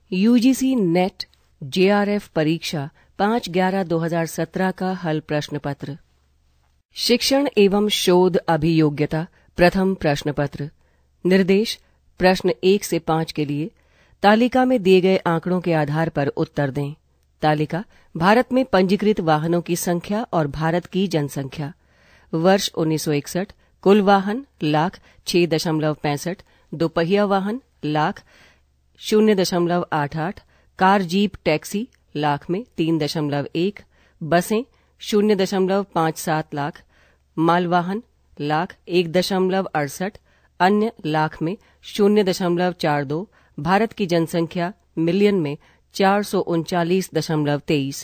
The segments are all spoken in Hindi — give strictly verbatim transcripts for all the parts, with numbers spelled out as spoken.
यूजीसी नेट जेआरएफ परीक्षा पाँच ग्यारह दो हजार सत्रह का हल प्रश्न पत्र। शिक्षण एवं शोध अभियोग्यता प्रथम प्रश्न पत्र। निर्देश प्रश्न एक से पाँच के लिए तालिका में दिए गए आंकड़ों के आधार पर उत्तर दें। तालिका भारत में पंजीकृत वाहनों की संख्या और भारत की जनसंख्या। वर्ष उन्नीस सौ इकसठ कुल वाहन लाख छह दशमलव पैंसठ, दोपहिया वाहन लाख शून्य दशमलव आठ आठ, कार जीप टैक्सी लाख में तीन दशमलव एक, बसें शून्य दशमलव पांच सात लाख, मालवाहन लाख एक दशमलव अड़सठ, अन्य लाख में शून्य दशमलव चार दो, भारत की जनसंख्या मिलियन में चार सौ उनचालीस दशमलव तेईस।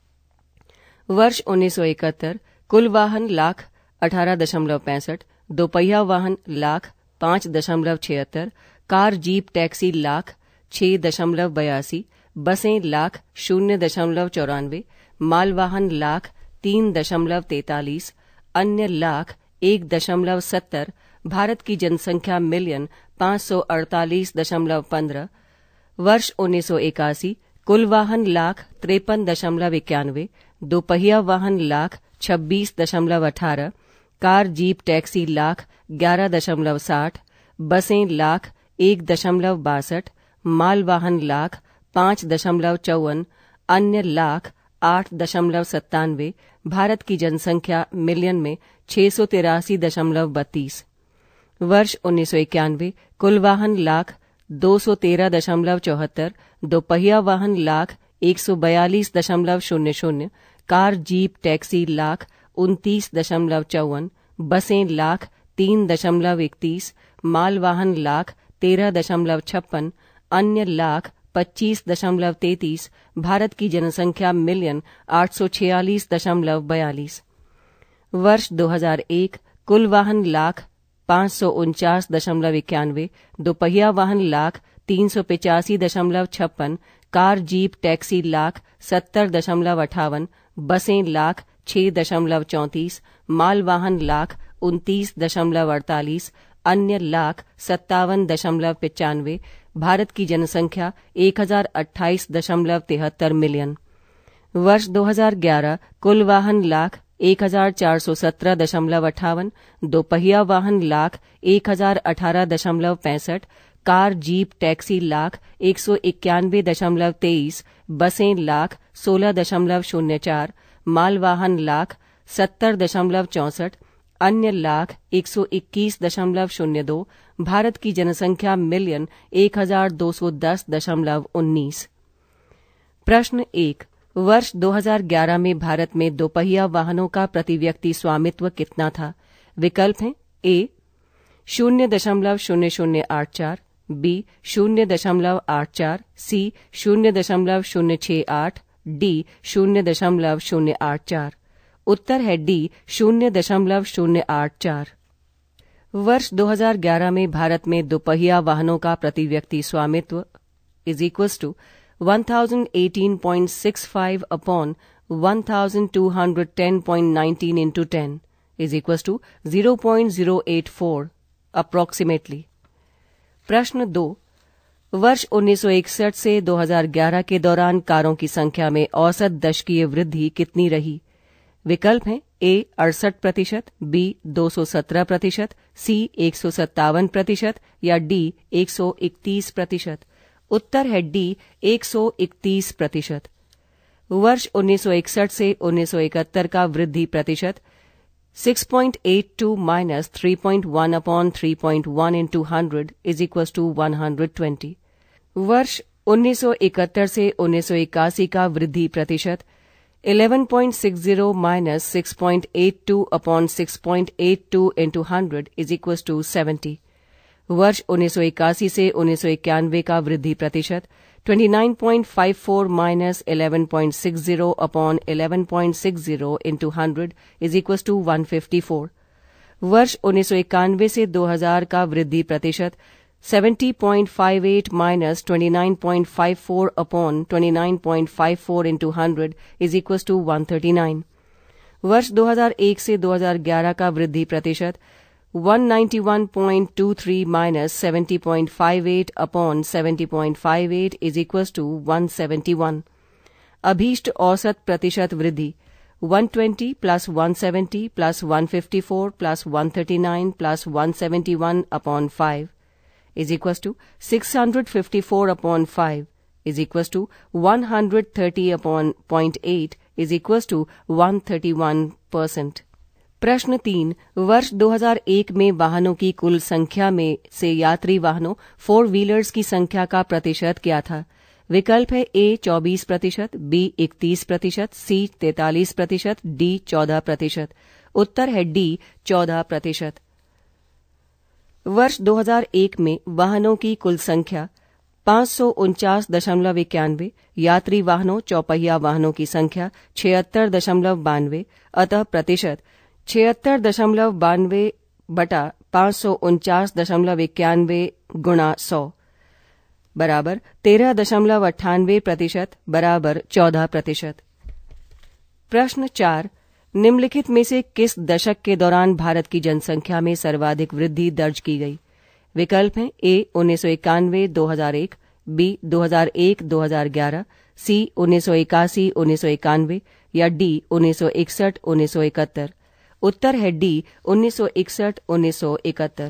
वर्ष उन्नीस सौ इकहत्तर कुल वाहन लाख अठारह दशमलव पैंसठ, दोपहिया वाहन लाख पांच दशमलव छिहत्तर, कार जीप टैक्सी लाख छह दशमलव बयासी, बसें लाख शून्य दशमलव चौरानवे, मालवाहन लाख तीन दशमलव तैतालीस, अन्य लाख एक दशमलव सत्तर, भारत की जनसंख्या मिलियन पांच सौ अड़तालीस दशमलव पंद्रह। वर्ष उन्नीस सौ इक्यासी कुल वाहन लाख तिरपन दशमलव इक्यानवे, दोपहिया वाहन लाख छब्बीस दशमलव अठारह, कार जीप टैक्सी लाख ग्यारह दशमलव साठ, बसें लाख एक दशमलव बासठ, मालवाहन लाख पांच दशमलव चौवन, अन्य लाख आठ दशमलव सत्तानवे, भारत की जनसंख्या मिलियन में छह सौ तिरासी दशमलव बत्तीस। वर्ष उन्नीस सौ इक्यानवे कुल वाहन लाख दो सौ तेरह दशमलव चौहत्तर, दोपहिया वाहन लाख एक सौ बयालीस दशमलव शून्य शून्य, कार जीप टैक्सी लाख उनतीस दशमलव चौवन, बसें लाख तीन दशमलव इकतीस, मालवाहन लाख तेरह दशमलव छप्पन, अन्य लाख पच्चीस दशमलव तैतीस, भारत की जनसंख्या मिलियन आठ सौ छियालीस दशमलव बयालीस। वर्ष दो हजार एक कुल वाहन लाख पांच सौ उनचास दशमलव इक्यानवे, दोपहिया वाहन लाख तीन सौ पिचासी दशमलव छप्पन, कार जीप टैक्सी लाख सत्तर दशमलव अठावन, बसें लाख छह दशमलव चौंतीस, मालवाहन लाख उनतीस दशमलव अड़तालीस, अन्य लाख सत्तावन दशमलव पचानवे, भारत की जनसंख्या एक हजार अट्ठाईस दशमलव तिहत्तर मिलियन। वर्ष दो हजार ग्यारह कुल वाहन लाख एक हजार चार सौ सत्रह दशमलव अठावन, दोपहिया वाहन लाख एक हजार अठारह दशमलव पैंसठ, कार जीप टैक्सी लाख एक सौ इक्यानवे दशमलव तेईस, बसें लाख सोलह दशमलव शून्य चार, मालवाहन लाख सत्तर दशमलव चौंसठ, अन्य लाख एक सौ इक्कीस दशमलव शून्य दो, भारत की जनसंख्या मिलियन एक हजार दो सौ दस दशमलव उन्नीस। प्रश्न एक। वर्ष दो हजार ग्यारह में भारत में दोपहिया वाहनों का प्रति व्यक्ति स्वामित्व कितना था? विकल्प हैं ए शून्य दशमलव शून्य शून्य आठ चार, बी शून्य दशमलव आठ चार, सी शून्य दशमलव शून्य छह आठ, डी शून्य दशमलव शून्य आठ चार। उत्तर है डी शून्य दशमलव शून्य आठ चार। वर्ष दो हजार ग्यारह में भारत में दोपहिया वाहनों का प्रति व्यक्ति स्वामित्व is equals to one thousand eighteen point six five upon one thousand two hundred ten point one nine into ten is equals to zero point zero eight four approximately. प्रश्न दो। वर्ष उन्नीस सौ इकसठ से दो हजार ग्यारह के दौरान कारों की संख्या में औसत दशकीय वृद्धि कितनी रही? विकल्प हैं ए अड़सठ प्रतिशत, बी दो सौ सत्रह प्रतिशत, सी एक सौ सत्तावन प्रतिशत या डी एक सौ इकतीस प्रतिशत। उत्तर है डी एक सौ इकतीस प्रतिशत। वर्ष उन्नीस सौ इकसठ से उन्नीस सौ इकहत्तर का वृद्धि प्रतिशत छह पॉइंट आठ दो माइनस तीन पॉइंट एक अपॉन तीन पॉइंट एक into hundred is equal to एक सौ बीस। वर्ष उन्नीस सौ इकहत्तर से उन्नीस सौ इक्यासी का वृद्धि प्रतिशत ग्यारह पॉइंट छह शून्य माइनस छह पॉइंट आठ दो अपॉन छह पॉइंट आठ दो into hundred is equal to सत्तर। वर्ष उन्नीस सौ इक्यासी से उन्नीस सौ इक्यानवे का वृद्धि प्रतिशत उनतीस पॉइंट पाँच चार माइनस ग्यारह पॉइंट छह शून्य अपॉन ग्यारह पॉइंट छह शून्य into hundred is equal to एक सौ चौवन। वर्ष उन्नीस सौ इक्यानवे से दो हजार का वृद्धि प्रतिशत सत्तर पॉइंट पाँच आठ माइनस उनतीस पॉइंट पाँच चार अपॉन उनतीस पॉइंट पाँच चार into hundred is equal to एक सौ उनतालीस। वर्ष दो हजार एक से दो हजार ग्यारह का वृद्धि प्रतिशत one ninety-one point two three minus seventy point five eight upon seventy point five eight is equals to one seventy-one. अभीष्ट औसत प्रतिशत वृद्धि one twenty plus one seventy plus one fifty-four plus one thirty-nine plus one seventy-one upon five is equals to six hundred fifty-four upon five is equals to one hundred thirty upon zero point eight is equals to one hundred thirty-one percent. प्रश्न तीन, वर्ष दो हज़ार एक में वाहनों की कुल संख्या में से यात्री वाहनों फोर व्हीलर्स की संख्या का प्रतिशत क्या था? विकल्प है ए चौबीस प्रतिशत, बी इकतीस प्रतिशत, सी तैतालीस प्रतिशत, डी चौदह प्रतिशत. उत्तर है डी चौदह प्रतिशत. वर्ष दो हज़ार एक में वाहनों की कुल संख्या पांच सौ उनचास दशमलव इक्यानवे, यात्री वाहनों चौपहिया वाहनों की संख्या छिहत्तर दशमलव बानवे, अतः प्रतिशत छिहत्तर दशमलव बानवे बटा पांच सौ उनचास दशमलव इक्यानवे गुणा सौ बराबर तेरह दशमलव अट्ठानवे प्रतिशत बराबर चौदह प्रतिशत. प्रश्न चार, निम्नलिखित में से किस दशक के दौरान भारत की जनसंख्या में सर्वाधिक वृद्धि दर्ज की गई? विकल्प हैं ए उन्नीस सौ इक्यानवे दो हजार एक, बी दो हजार एक दो हजार ग्यारह, सी उन्नीस सौ इक्यासी उन्नीस सौ इक्यानवे या डी उन्नीस सौ इकसठ उन्नीस सौ इकहत्तर. उत्तर है डी उन्नीस सौ इकसठ उन्नीस सौ इकहत्तर.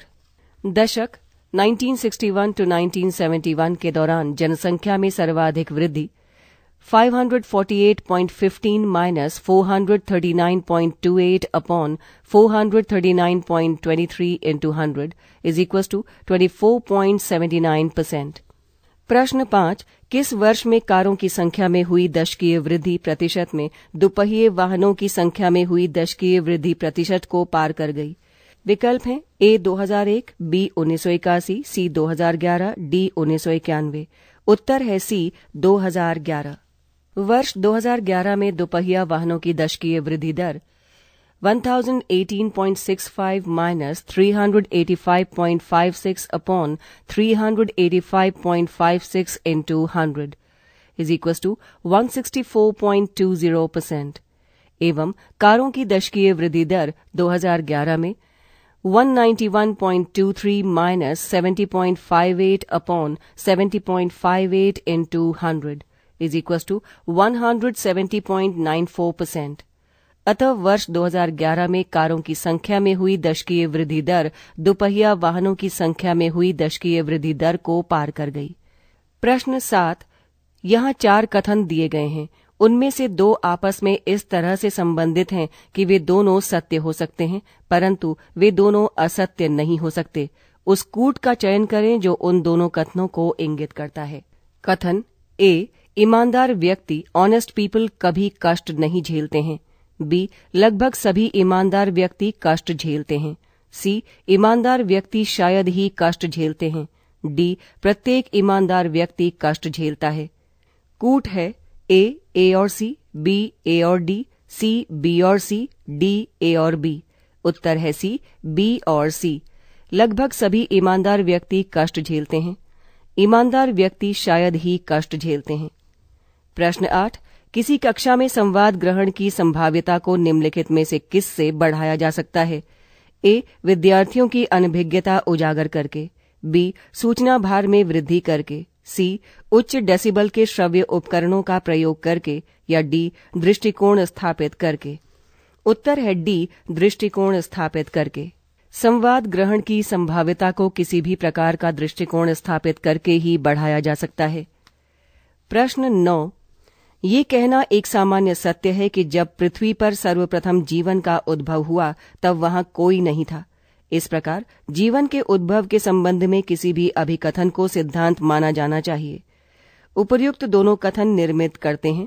दशक उन्नीस सौ इकसठ टू उन्नीस सौ इकहत्तर के दौरान जनसंख्या में सर्वाधिक वृद्धि five hundred forty-eight point one five minus four hundred thirty-nine point two eight upon four hundred thirty-nine point two three into one hundred is equals to twenty-four point seven nine percent. प्रश्न पाँच, किस वर्ष में कारों की संख्या में हुई दशकीय वृद्धि प्रतिशत में दुपहिए वाहनों की संख्या में हुई दशकीय वृद्धि प्रतिशत को पार कर गई? विकल्प हैं ए दो हजार एक, बी उन्नीस सौ इक्यासी, सी दो हजार ग्यारह, डी उन्नीस सौ इक्यानवे. उत्तर है सी दो हजार ग्यारह. वर्ष दो हजार ग्यारह में दुपहिया वाहनों की दशकीय वृद्धि दर one thousand eighteen point six five minus three hundred eighty-five point five six upon three hundred eighty-five point five six into one hundred is equals to one hundred sixty-four point two zero percent. एवं कारों की दशकीय वृद्धि दर दो हजार ग्यारह में one ninety-one point two three minus seventy point five eight upon seventy point five eight into one hundred is equals to one hundred seventy point nine four percent. अतः वर्ष दो हजार ग्यारह में कारों की संख्या में हुई दशकीय वृद्धि दर दुपहिया वाहनों की संख्या में हुई दशकीय वृद्धि दर को पार कर गई. प्रश्न सात, यहाँ चार कथन दिए गए हैं. उनमें से दो आपस में इस तरह से संबंधित हैं कि वे दोनों सत्य हो सकते हैं, परंतु वे दोनों असत्य नहीं हो सकते. उस कूट का चयन करें जो उन दोनों कथनों को इंगित करता है. कथन ए, ईमानदार व्यक्ति ऑनेस्ट पीपल कभी कष्ट नहीं झेलते हैं. बी, लगभग सभी ईमानदार व्यक्ति कष्ट झेलते हैं. सी, ईमानदार व्यक्ति शायद ही कष्ट झेलते हैं. डी, प्रत्येक ईमानदार व्यक्ति कष्ट झेलता है. कूट है ए, ए और सी, बी, ए और डी, सी, बी और सी, डी, ए और बी. उत्तर है सी, बी और सी. लगभग सभी ईमानदार व्यक्ति कष्ट झेलते हैं. ईमानदार व्यक्ति शायद ही कष्ट झेलते हैं. प्रश्न आठ, किसी कक्षा में संवाद ग्रहण की संभाव्यता को निम्नलिखित में से किस से बढ़ाया जा सकता है? ए, विद्यार्थियों की अनभिज्ञता उजागर करके, बी, सूचना भार में वृद्धि करके, सी, उच्च डेसिबल के श्रव्य उपकरणों का प्रयोग करके या डी, दृष्टिकोण स्थापित करके. उत्तर है डी, दृष्टिकोण स्थापित करके. संवाद ग्रहण की संभाव्यता को किसी भी प्रकार का दृष्टिकोण स्थापित करके ही बढ़ाया जा सकता है. प्रश्न नौ, ये कहना एक सामान्य सत्य है कि जब पृथ्वी पर सर्वप्रथम जीवन का उद्भव हुआ तब वहां कोई नहीं था. इस प्रकार जीवन के उद्भव के संबंध में किसी भी अभिकथन को सिद्धांत माना जाना चाहिए. उपर्युक्त दोनों कथन निर्मित करते हैं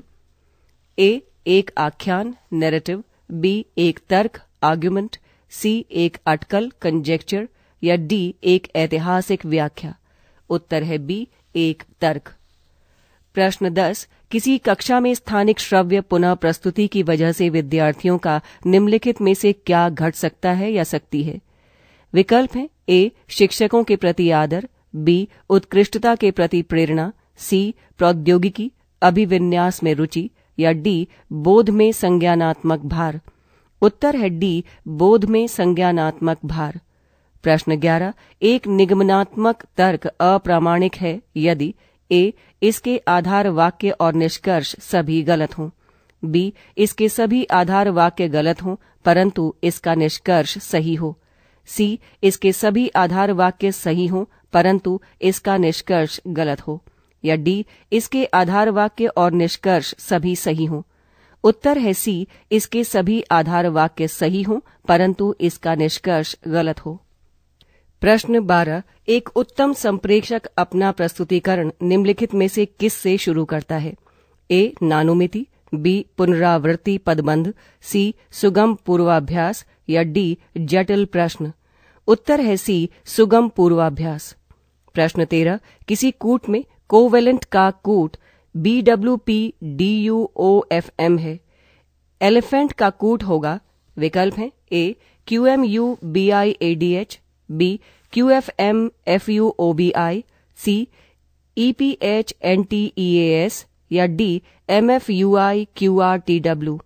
ए, एक आख्यान नैरेटिव, बी, एक तर्क आर्ग्यूमेंट, सी, एक अटकल कंजेक्चर या डी, एक ऐतिहासिक व्याख्या. उत्तर है बी, एक तर्क. प्रश्न दस, किसी कक्षा में स्थानिक श्रव्य पुनः प्रस्तुति की वजह से विद्यार्थियों का निम्नलिखित में से क्या घट सकता है या सकती है? विकल्प हैं ए, शिक्षकों के प्रति आदर, बी, उत्कृष्टता के प्रति प्रेरणा, सी, प्रौद्योगिकी अभिविन्यास में रुचि या डी, बोध में संज्ञानात्मक भार. उत्तर है डी, बोध में संज्ञानात्मक भार. प्रश्न ग्यारह, एक निगमनात्मक तर्क अप्रामाणिक है यदि ए. इसके आधार वाक्य और निष्कर्ष सभी गलत हों, बी. इसके सभी आधार वाक्य गलत हों परंतु इसका निष्कर्ष सही हो, सी. इसके सभी आधार वाक्य सही हों परंतु इसका निष्कर्ष गलत हो, या डी. इसके आधार वाक्य और निष्कर्ष सभी सही हों। उत्तर है सी. इसके सभी आधार वाक्य सही हों परंतु इसका निष्कर्ष गलत हो। प्रश्न बारह, एक उत्तम संप्रेषक अपना प्रस्तुतिकरण निम्नलिखित में से किस से शुरू करता है? ए. नानुमिति, बी. पुनरावृत्ति पदबंध, सी. सुगम पूर्वाभ्यास, या डी. जटिल प्रश्न। उत्तर है सी. सुगम पूर्वाभ्यास। प्रश्न तेरह, किसी कूट में कोवेलेंट का कूट B W P D U O F M है। एलिफेंट का कूट होगा। विकल्प हैं A. Q M U B I A D H, B. Q F M F U O B I, C. E P H N T E A S, या D. M F U I Q R T W.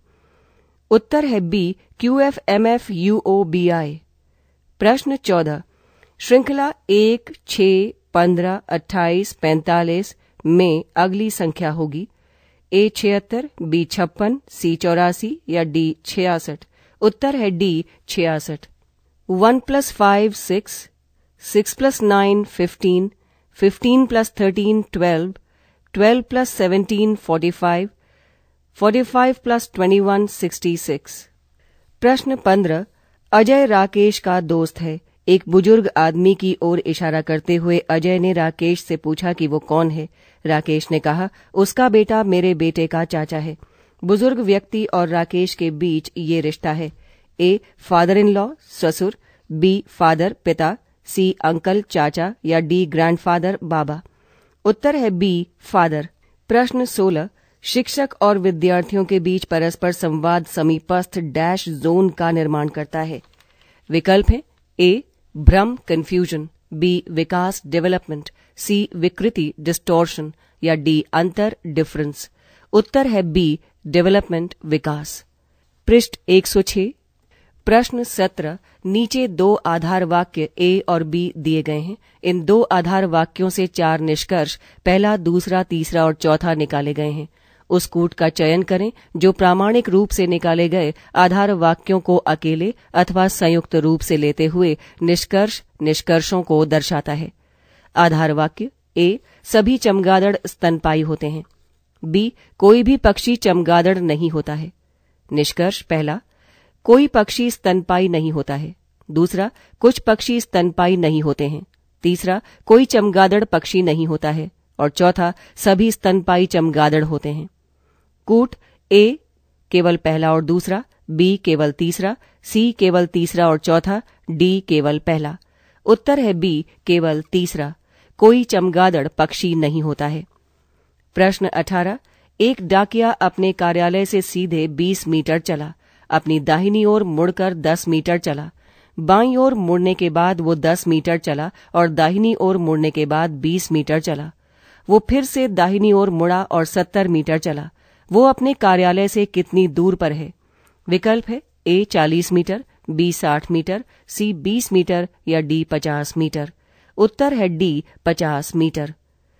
उत्तर है B. Q F M F U O B I. प्रश्न चौदह, श्रृंखला एक, छह, पंद्रह, अट्ठाईस, पैंतालीस में अगली संख्या होगी। ए. छिहत्तर, बी. छप्पन, सी. चौरासी, या डी. छियासठ। उत्तर है डी. छियासठ। One plus five six, six plus nine fifteen, fifteen plus thirteen twelve, twelve plus seventeen forty five, forty five plus twenty one sixty six. प्रश्न पंद्रह, अजय राकेश का दोस्त है। एक बुजुर्ग आदमी की ओर इशारा करते हुए अजय ने राकेश से पूछा कि वो कौन है। राकेश ने कहा, उसका बेटा मेरे बेटे का चाचा है। बुजुर्ग व्यक्ति और राकेश के बीच ये रिश्ता है। ए. फादर इन लॉ ससुर, बी. फादर पिता, सी. अंकल चाचा, या डी. ग्रैंडफादर बाबा। उत्तर है बी. फादर। प्रश्न सोलह, शिक्षक और विद्यार्थियों के बीच परस्पर संवाद समीपस्थ डैश जोन का निर्माण करता है। विकल्प है ए. भ्रम कंफ्यूजन, बी. विकास डेवलपमेंट, सी. विकृति डिस्टॉर्शन, या डी. अंतर डिफरेंस। उत्तर है बी. डेवलपमेंट विकास। पृष्ठ एक सौ छह। प्रश्न सत्रह, नीचे दो आधार वाक्य ए और बी दिए गए हैं। इन दो आधार वाक्यों से चार निष्कर्ष पहला, दूसरा, तीसरा और चौथा निकाले गए हैं। उस कूट का चयन करें जो प्रामाणिक रूप से निकाले गए आधार वाक्यों को अकेले अथवा संयुक्त रूप से लेते हुए निष्कर्ष निष्कर्षों को दर्शाता है। आधार वाक्य ए. सभी चमगादड़ स्तनपायी होते हैं, बी. कोई भी पक्षी चमगादड़ नहीं होता है। निष्कर्ष पहला, कोई पक्षी स्तनपायी नहीं होता है। दूसरा, कुछ पक्षी स्तनपायी नहीं होते हैं। तीसरा, कोई चमगादड़ पक्षी नहीं होता है। और चौथा, सभी स्तनपायी चमगादड़ होते हैं। कूट ए केवल पहला और दूसरा, बी केवल तीसरा, सी केवल तीसरा और चौथा, डी केवल पहला। उत्तर है बी केवल तीसरा, कोई चमगादड़ पक्षी नहीं होता है। प्रश्न अठारह, एक डाकिया अपने कार्यालय से सीधे बीस मीटर चला, अपनी दाहिनी ओर मुड़कर दस मीटर चला, बाईं ओर मुड़ने के बाद वो दस मीटर चला और दाहिनी ओर मुड़ने के बाद बीस मीटर चला। वो फिर से दाहिनी ओर मुड़ा और सत्तर मीटर चला। वो अपने कार्यालय से कितनी दूर पर है? विकल्प है ए चालीस मीटर, बी साठ मीटर, सी बीस मीटर, या डी पचास मीटर। उत्तर है डी पचास मीटर।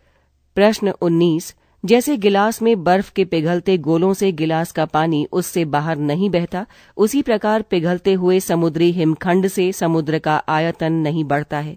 प्रश्न उन्नीस, जैसे गिलास में बर्फ के पिघलते गोलों से गिलास का पानी उससे बाहर नहीं बहता, उसी प्रकार पिघलते हुए समुद्री हिमखंड से समुद्र का आयतन नहीं बढ़ता है।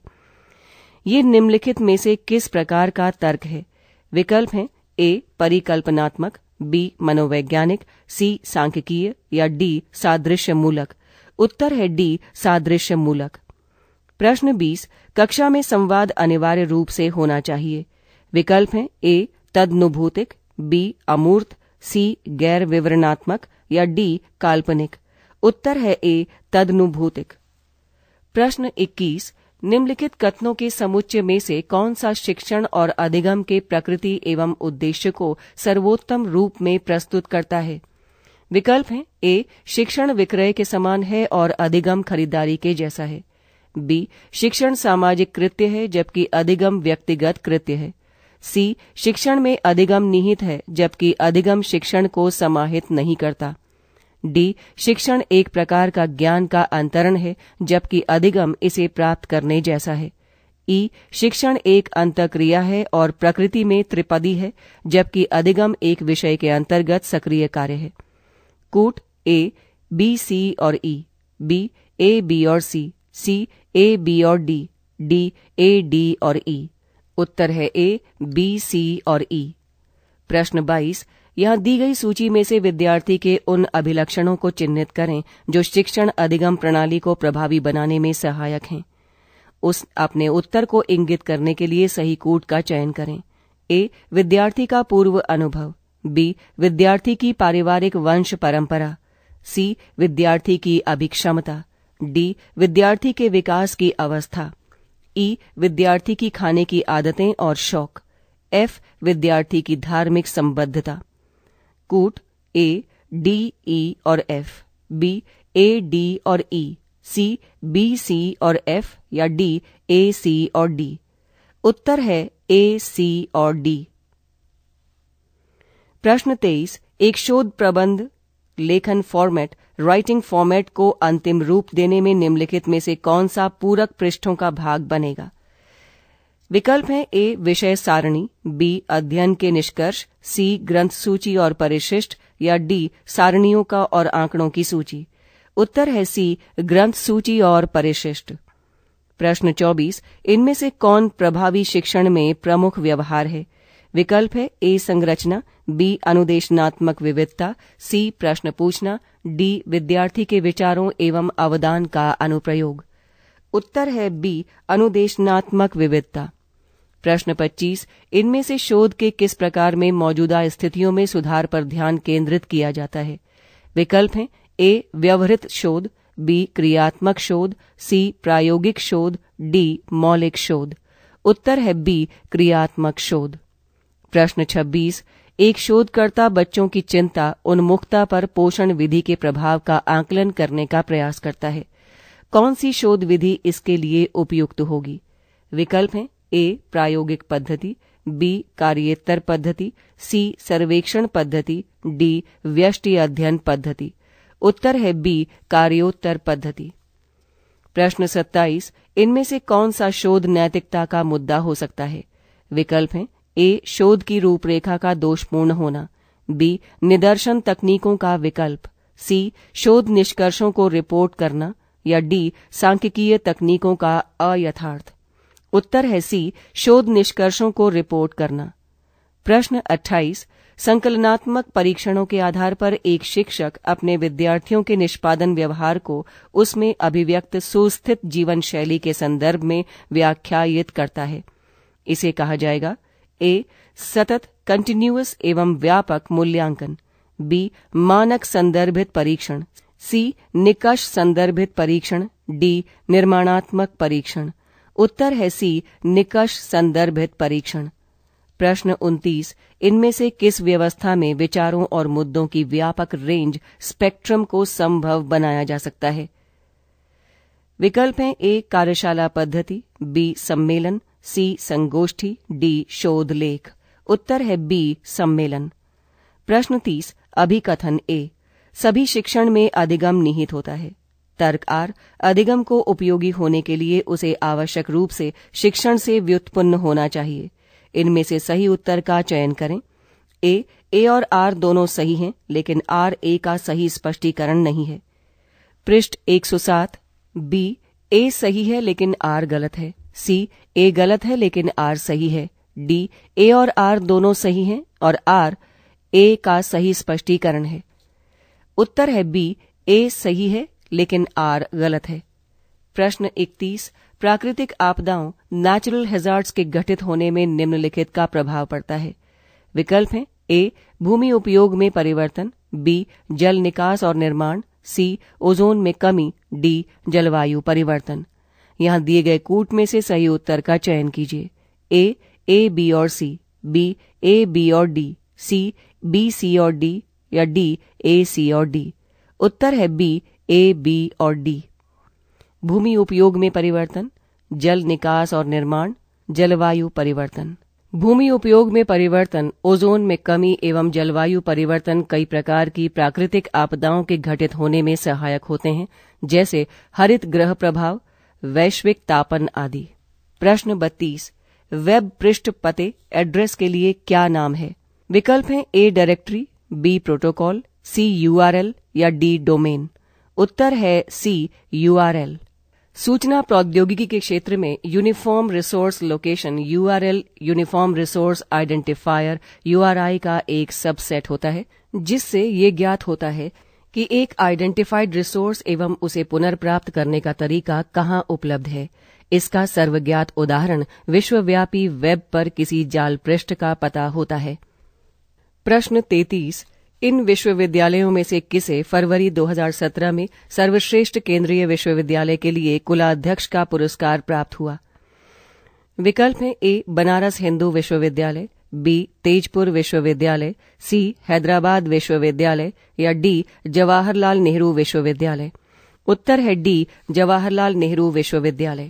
ये निम्नलिखित में से किस प्रकार का तर्क है? विकल्प हैं ए परिकल्पनात्मक, बी मनोवैज्ञानिक, सी सांख्यिकीय, या डी सादृश्य मूलक। उत्तर है डी सादृश्य मूलक। प्रश्न बीस, कक्षा में संवाद अनिवार्य रूप से होना चाहिए। विकल्प हैं ए तदनुभूतिक, बी अमूर्त, सी गैर विवरणात्मक, या डी काल्पनिक। उत्तर है ए तदनुभूतिक। प्रश्न इक्कीस, निम्नलिखित कथनों के समुच्चय में से कौन सा शिक्षण और अधिगम के प्रकृति एवं उद्देश्य को सर्वोत्तम रूप में प्रस्तुत करता है? विकल्प हैं ए शिक्षण विक्रय के समान है और अधिगम खरीदारी के जैसा है, बी शिक्षण सामाजिक कृत्य है जबकि अधिगम व्यक्तिगत कृत्य है, सी शिक्षण में अधिगम निहित है जबकि अधिगम शिक्षण को समाहित नहीं करता, डी शिक्षण एक प्रकार का ज्ञान का अंतरण है जबकि अधिगम इसे प्राप्त करने जैसा है। ई शिक्षण एक अंतःक्रिया है और प्रकृति में त्रिपदी है जबकि अधिगम एक विषय के अंतर्गत सक्रिय कार्य है। कूट ए बी सी और ई, बी ए बी और सी, सी ए बी और डी, डी ए डी और ई। उत्तर है ए बी सी और ई। प्रश्न बाईस, यहाँ दी गई सूची में से विद्यार्थी के उन अभिलक्षणों को चिन्हित करें जो शिक्षण अधिगम प्रणाली को प्रभावी बनाने में सहायक हैं। उस अपने उत्तर को इंगित करने के लिए सही कूट का चयन करें। ए विद्यार्थी का पूर्व अनुभव, बी विद्यार्थी की पारिवारिक वंश परंपरा, सी विद्यार्थी की अभिक्षमता, डी विद्यार्थी के विकास की अवस्था, ई विद्यार्थी की खाने की आदतें और शौक, एफ विद्यार्थी की धार्मिक संबद्धता। कूट ए डी ई और एफ, बी ए डी और ई, सी बी सी और एफ या डी ए सी और डी। उत्तर है ए सी और डी। प्रश्न तेईस, एक शोध प्रबंध लेखन फॉर्मेट राइटिंग फॉर्मेट को अंतिम रूप देने में निम्नलिखित में से कौन सा पूरक पृष्ठों का भाग बनेगा? विकल्प हैं ए विषय सारणी, बी अध्ययन के निष्कर्ष, सी ग्रंथ सूची और परिशिष्ट या डी सारणियों का और आंकड़ों की सूची। उत्तर है सी ग्रंथ सूची और परिशिष्ट। प्रश्न चौबीस, इनमें से कौन प्रभावी शिक्षण में प्रमुख व्यवहार है? विकल्प है ए संरचना, बी अनुदेशनात्मक विविधता, सी प्रश्न पूछना, डी विद्यार्थी के विचारों एवं अवदान का अनुप्रयोग। उत्तर है बी अनुदेशनात्मक विविधता। प्रश्न पच्चीस, इनमें से शोध के किस प्रकार में मौजूदा स्थितियों में सुधार पर ध्यान केंद्रित किया जाता है? विकल्प हैं ए व्यवहारिक शोध, बी क्रियात्मक शोध, सी प्रायोगिक शोध, डी मौलिक शोध। उत्तर है बी क्रियात्मक शोध। प्रश्न छब्बीस, एक शोधकर्ता बच्चों की चिंता उन्मुखता पर पोषण विधि के प्रभाव का आकलन करने का प्रयास करता है। कौन सी शोध विधि इसके लिए उपयुक्त होगी? विकल्प हैं ए प्रायोगिक पद्धति, बी कार्येतर पद्धति, सी सर्वेक्षण पद्धति, डी व्यष्टि अध्ययन पद्धति। उत्तर है बी कार्योत्तर पद्धति। प्रश्न सत्ताईस, इनमें से कौन सा शोध नैतिकता का मुद्दा हो सकता है? विकल्प हैं ए शोध की रूपरेखा का दोषपूर्ण होना, बी निदर्शन तकनीकों का विकल्प, सी शोध निष्कर्षों को रिपोर्ट करना या डी सांख्यिकीय तकनीकों का अयथार्थ। उत्तर है सी शोध निष्कर्षों को रिपोर्ट करना। प्रश्न अट्ठाईस, संकलनात्मक परीक्षणों के आधार पर एक शिक्षक अपने विद्यार्थियों के निष्पादन व्यवहार को उसमें अभिव्यक्त सुस्थित जीवन शैली के संदर्भ में व्याख्यायित करता है। इसे कहा जाएगा ए सतत कंटिन्यूअस एवं व्यापक मूल्यांकन, बी मानक संदर्भित परीक्षण, सी निकष संदर्भित परीक्षण, डी निर्माणात्मक परीक्षण। उत्तर है सी निकष संदर्भित परीक्षण। प्रश्न उनतीस, इनमें से किस व्यवस्था में विचारों और मुद्दों की व्यापक रेंज स्पेक्ट्रम को संभव बनाया जा सकता है? विकल्प हैं ए कार्यशाला पद्धति, बी सम्मेलन, सी संगोष्ठी, डी शोध लेख। उत्तर है बी सम्मेलन। प्रश्न तीस, अभिकथन ए, सभी शिक्षण में अधिगम निहित होता है। तर्क आर, अधिगम को उपयोगी होने के लिए उसे आवश्यक रूप से शिक्षण से व्युत्पन्न होना चाहिए। इनमें से सही उत्तर का चयन करें। ए ए और आर दोनों सही हैं, लेकिन आर ए का सही स्पष्टीकरण नहीं है। पृष्ठ एक सौ सात, बी ए सही है लेकिन आर गलत है, सी ए गलत है लेकिन आर सही है, डी ए और आर दोनों सही हैं और आर ए का सही स्पष्टीकरण है। उत्तर है बी ए सही है लेकिन आर गलत है। प्रश्न इकतीस, प्राकृतिक आपदाओं नेचुरल हैजार्ड्स के घटित होने में निम्नलिखित का प्रभाव पड़ता है। विकल्प हैं ए भूमि उपयोग में परिवर्तन, बी जल निकास और निर्माण, सी ओजोन में कमी, डी जलवायु परिवर्तन। यहां दिए गए कूट में से सही उत्तर का चयन कीजिए। ए ए बी और सी, बी ए बी और डी, सी बी सी और डी या डी ए सी और डी। उत्तर है बी ए बी और डी। भूमि उपयोग में परिवर्तन, जल निकास और निर्माण, जलवायु परिवर्तन। भूमि उपयोग में परिवर्तन, ओजोन में कमी एवं जलवायु परिवर्तन कई प्रकार की प्राकृतिक आपदाओं के घटित होने में सहायक होते हैं, जैसे हरित ग्रह प्रभाव, वैश्विक तापन आदि। प्रश्न बत्तीस। वेब पृष्ठ पते एड्रेस के लिए क्या नाम है? विकल्प हैं A directory, B protocol, C URL या डी डोमेन। उत्तर है सी यूआरएल। सूचना प्रौद्योगिकी के क्षेत्र में uniform resource location URL uniform resource identifier URI का एक सबसेट होता है, जिससे ये ज्ञात होता है कि एक आइडेंटिफाइड रिसोर्स एवं उसे पुनर्प्राप्त करने का तरीका कहाँ उपलब्ध है। इसका सर्वज्ञात उदाहरण विश्वव्यापी वेब पर किसी जाल पृष्ठ का पता होता है। प्रश्न तैंतीस। इन विश्वविद्यालयों में से किसे फरवरी दो हज़ार सत्रह में सर्वश्रेष्ठ केंद्रीय विश्वविद्यालय के लिए कुलाध्यक्ष का पुरस्कार प्राप्त हुआ? विकल्प हैं ए बनारस हिंदू विश्वविद्यालय, बी तेजपुर विश्वविद्यालय, सी हैदराबाद विश्वविद्यालय या डी जवाहरलाल नेहरू विश्वविद्यालय। उत्तर है डी जवाहरलाल नेहरू विश्वविद्यालय।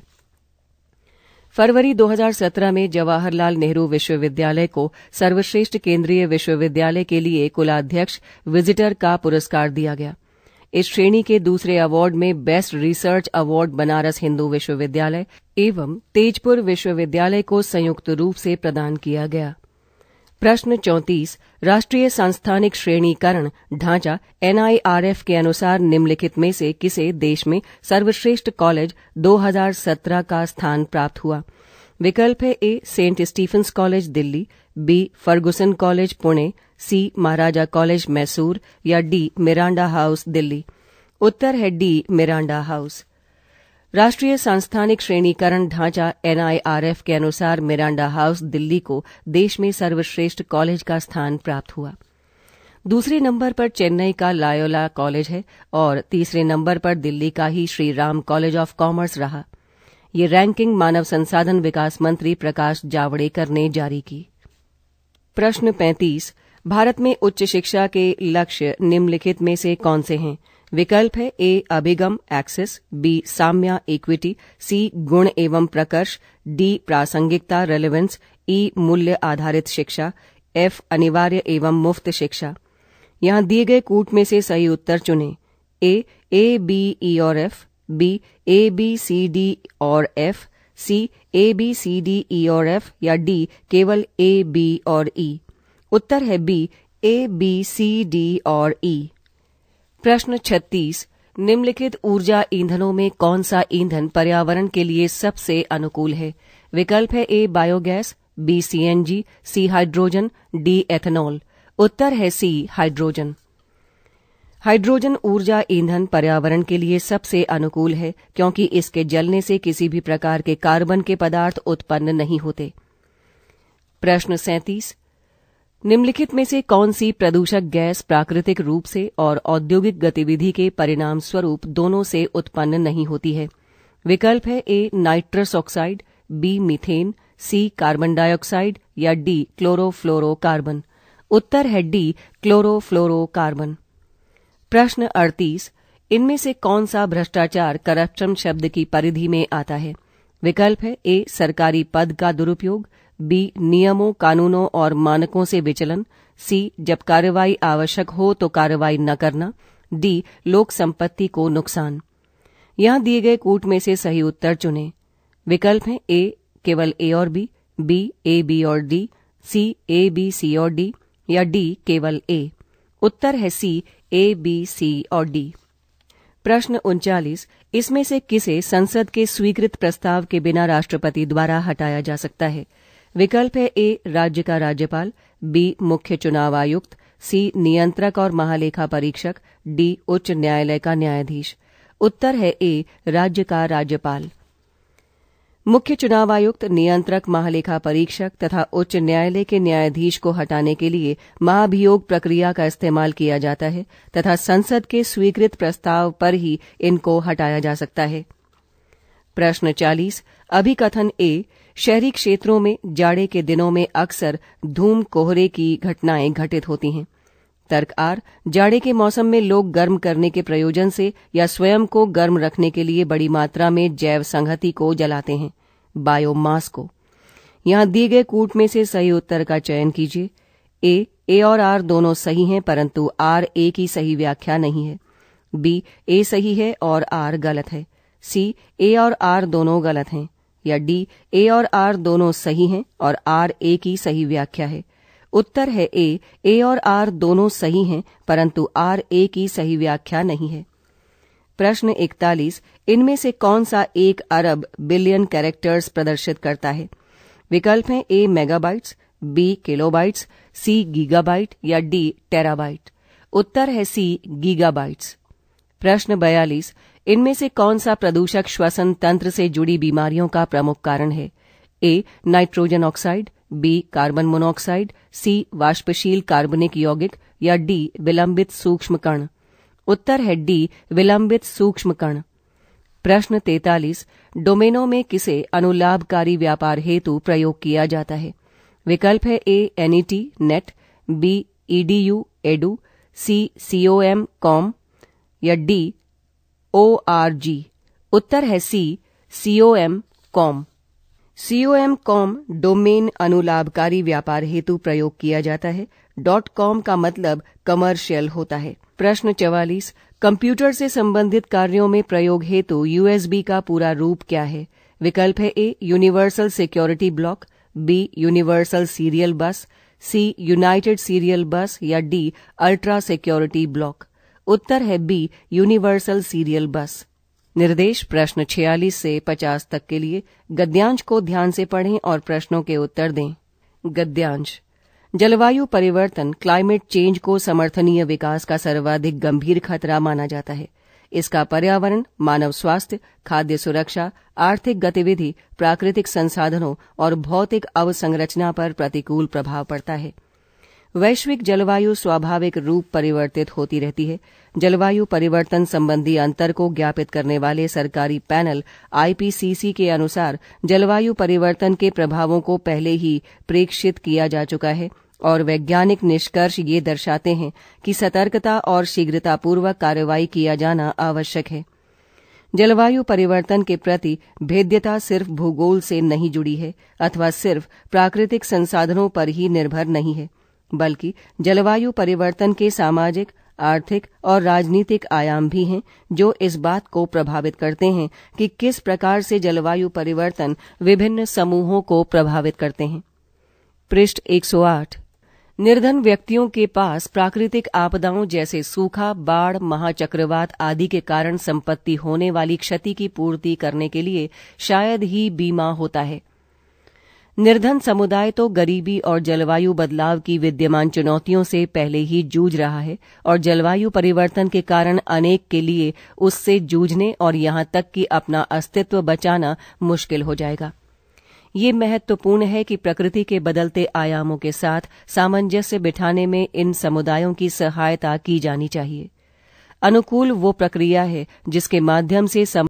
फरवरी दो हज़ार सत्रह में जवाहरलाल नेहरू विश्वविद्यालय को सर्वश्रेष्ठ केंद्रीय विश्वविद्यालय के लिए कुलाध्यक्ष विजिटर का पुरस्कार दिया गया। इस श्रेणी के दूसरे अवार्ड में best research award Banaras Hindu विश्वविद्यालय एवं तेजपुर विश्वविद्यालय को संयुक्त रूप से प्रदान किया गया। प्रश्न चौंतीस। राष्ट्रीय संस्थानिक श्रेणीकरण ढांचा एनआईआरएफ के अनुसार निम्नलिखित में से किसे देश में सर्वश्रेष्ठ कॉलेज दो हज़ार सत्रह का स्थान प्राप्त हुआ? विकल्प है A St Stephen's College Delhi, B Fergusson College Pune, C Maharaja College Mysore या डी मिरांडा हाउस दिल्ली। उत्तर है डी मिरांडा हाउस। राष्ट्रीय संस्थानिक श्रेणीकरण ढांचा एनआईआरएफ के अनुसार मिरांडा हाउस दिल्ली को देश में सर्वश्रेष्ठ कॉलेज का स्थान प्राप्त हुआ। दूसरे नंबर पर चेन्नई का लायोला कॉलेज है और तीसरे नंबर पर दिल्ली का ही Shri Ram College of Commerce रहा। ये रैंकिंग मानव संसाधन विकास मंत्री प्रकाश जावड़ेकर ने जारी की। प्रश्न पैंतीस। भारत में उच्च शिक्षा के लक्ष्य निम्नलिखित में से कौन से हैं? विकल्प है ए अभिगम एक्सेस, बी साम्या इक्विटी, सी गुण एवं प्रकर्ष, डी प्रासंगिकता रेलेवेंस, ई मूल्य आधारित शिक्षा, एफ अनिवार्य एवं मुफ्त शिक्षा। यहां दिए गए कूट में से सही उत्तर चुनें। ए ए बी ई और F, B A B C D और F, C A B C D E और एफ या डी केवल ए बी और ई। उत्तर है B A B C D और ई। प्रश्न छत्तीस। निम्नलिखित ऊर्जा ईंधनों में कौन सा ईंधन पर्यावरण के लिए सबसे अनुकूल है? विकल्प है A biogas, B CNG, C hydrogen, D ethanol. उत्तर है सी हाइड्रोजन। हाइड्रोजन ऊर्जा ईंधन पर्यावरण के लिए सबसे अनुकूल है क्योंकि इसके जलने से किसी भी प्रकार के कार्बन के पदार्थ उत्पन्न नहीं होते। प्रश्न सैंतीस। निम्नलिखित में से कौन सी प्रदूषक गैस प्राकृतिक रूप से और औद्योगिक गतिविधि के परिणाम स्वरूप दोनों से उत्पन्न नहीं होती है? विकल्प है A nitrous oxide, B methane, C carbon dioxide या डी क्लोरोफ्लोरोकार्बन। उत्तर है डी क्लोरोफ्लोरोकार्बन। प्रश्न अड़तीस। इनमें से कौन सा भ्रष्टाचार करप्शन शब्द की परिधि में आता है? विकल्प है ए सरकारी पद का दुरुपयोग, बी नियमों कानूनों और मानकों से विचलन, सी जब कार्रवाई आवश्यक हो तो कार्रवाई न करना, डी लोक संपत्ति को नुकसान। यहां दिए गए कूट में से सही उत्तर चुनें। विकल्प हैं ए केवल ए और बी, बी ए बी और D, C A B C और डी या डी केवल ए। उत्तर है सी ए बी सी और डी। प्रश्न उनचालीस। इसमें से किसे संसद के स्वीकृत प्रस्ताव के बिना राष्ट्रपति द्वारा हटाया जा सकता है? विकल्प है ए राज्य का राज्यपाल, बी मुख्य चुनाव आयुक्त, सी नियंत्रक और महालेखा परीक्षक, डी उच्च न्यायालय का न्यायाधीश। उत्तर है ए राज्य का राज्यपाल। मुख्य चुनाव आयुक्त, नियंत्रक, महालेखा परीक्षक तथा उच्च न्यायालय के न्यायाधीश को हटाने के लिए महाभियोग प्रक्रिया का इस्तेमाल किया जाता है तथा संसद के स्वीकृत प्रस्ताव पर ही इनको हटाया जा सकता है। प्रश्न चालीस। अभिकथन ए शहरी क्षेत्रों में जाड़े के दिनों में अक्सर धूम कोहरे की घटनाएं घटित होती हैं। तर्क आर जाड़े के मौसम में लोग गर्म करने के प्रयोजन से या स्वयं को गर्म रखने के लिए बड़ी मात्रा में जैव संहति को जलाते हैं, बायोमास को। यहाँ दिए गए कूट में से सही उत्तर का चयन कीजिए। ए ए और आर दोनों सही हैं, परंतु आर ए की सही व्याख्या नहीं है। बी ए सही है और आर गलत है। सी ए और आर दोनों गलत हैं। या डी ए और आर दोनों सही हैं और आर ए की सही व्याख्या है। उत्तर है ए ए और आर दोनों सही हैं, परंतु आर ए की सही व्याख्या नहीं है। प्रश्न इकतालीस, इनमें से कौन सा एक अरब बिलियन कैरेक्टर्स प्रदर्शित करता है? विकल्प हैं A megabytes, B kilobytes, C gigabyte या डी टेराबाइट। उत्तर है सी गीगाबाइट्स। प्रश्न बयालीस, इनमें से कौन सा प्रदूषक श्वसन तंत्र से जुड़ी बीमारियों का प्रमुख कारण है? A nitrogen oxide, B carbon monoxide, C वाष्पशील कार्बनिक यौगिक या डी विलंबित सूक्ष्म कण। उत्तर है डी विलंबित सूक्ष्म कण। प्रश्न तैंतालीस, डोमेनो में किसे अनुलाभकारी व्यापार हेतु प्रयोग किया जाता है? विकल्प है A NET net, B EDU edu, C COM com या डी ओआरजी। उत्तर है C COM com. COM com domain अनुलाभकारी व्यापार हेतु प्रयोग किया जाता है। डॉट कॉम का मतलब कमर्शियल होता है। प्रश्न चवालीस, कंप्यूटर से संबंधित कार्यों में प्रयोग हेतु यूएसबी का पूरा रूप क्या है? विकल्प है A universal security block, B universal serial bus, C united serial bus या डी अल्ट्रा सिक्योरिटी ब्लॉक। उत्तर है बी यूनिवर्सल सीरियल बस। निर्देश प्रश्न छियालीस से पचास तक के लिए गद्यांश को ध्यान से पढ़ें और प्रश्नों के उत्तर दें। गद्यांश, जलवायु परिवर्तन क्लाइमेट चेंज को समर्थनीय विकास का सर्वाधिक गंभीर खतरा माना जाता है। इसका पर्यावरण, मानव स्वास्थ्य, खाद्य सुरक्षा, आर्थिक गतिविधि, प्राकृतिक संसाधनों और भौतिक अवसंरचना पर प्रतिकूल प्रभाव पड़ता है। वैश्विक जलवायु स्वाभाविक रूप परिवर्तित होती रहती है। जलवायु परिवर्तन संबंधी अंतर को ज्ञापित करने वाले सरकारी पैनल आईपीसीसी के अनुसार जलवायु परिवर्तन के प्रभावों को पहले ही प्रेक्षित किया जा चुका है और वैज्ञानिक निष्कर्ष ये दर्शाते हैं कि सतर्कता और शीघ्रतापूर्वक कार्रवाई किया जाना आवश्यक है। जलवायु परिवर्तन के प्रति भेद्यता सिर्फ भूगोल से नहीं जुड़ी है अथवा सिर्फ प्राकृतिक संसाधनों पर ही निर्भर नहीं है, बल्कि जलवायु परिवर्तन के सामाजिक, आर्थिक और राजनीतिक आयाम भी हैं जो इस बात को प्रभावित करते हैं कि किस प्रकार से जलवायु परिवर्तन विभिन्न समूहों को प्रभावित करते हैं। पृष्ठ एक सौ आठ, निर्धन व्यक्तियों के पास प्राकृतिक आपदाओं जैसे सूखा, बाढ़, महाचक्रवात आदि के कारण संपत्ति होने वाली क्षति की पूर्ति करने के लिए शायद ही बीमा होता है। निर्धन समुदाय तो गरीबी और जलवायु बदलाव की विद्यमान चुनौतियों से पहले ही जूझ रहा है और जलवायु परिवर्तन के कारण अनेक के लिए उससे जूझने और यहां तक कि अपना अस्तित्व बचाना मुश्किल हो जाएगा। ये महत्वपूर्ण है कि प्रकृति के बदलते आयामों के साथ सामंजस्य बिठाने में इन समुदायों की सहायता की जानी चाहिए। अनुकूल वो प्रक्रिया है जिसके माध्यम से